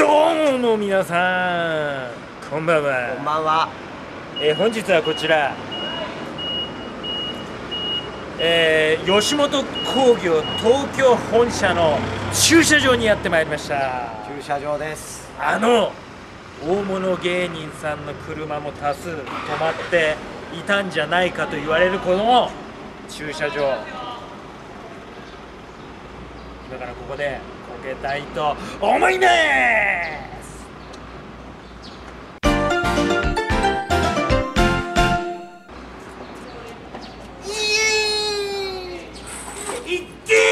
どうも皆さん、こんばんは。 こんばんは。 本日はこちら、吉本興業東京本社の駐車場にやってまいりました。 駐車場です。 大物芸人さんの車も多数止まっていたんじゃないかと言われるこの駐車場、今からここでこけたいと思います。いって